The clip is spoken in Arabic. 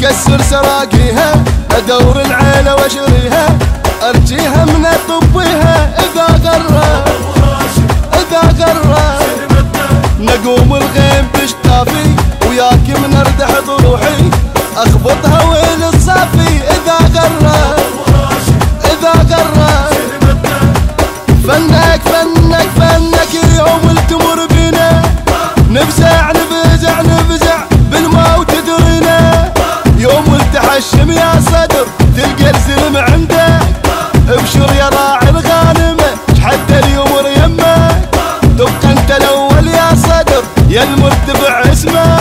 اكسر سراقيها، ادور العيله واشريها، ارجيها من اطبيها. اذا قرر نقوم الغيم تشتافي، وياك من اردح ضروحي اخبطها وين الصافي. اذا قرر فنك يوم التمر بنا، نفزع بالموت تدرينا. يوم التحشم يا صدر تلقى الزلم عندك، ابشر يا راعي الغانمه شحد اليمر يمك. تبقى انت الاول يا صدر يا المرتفع اسمك.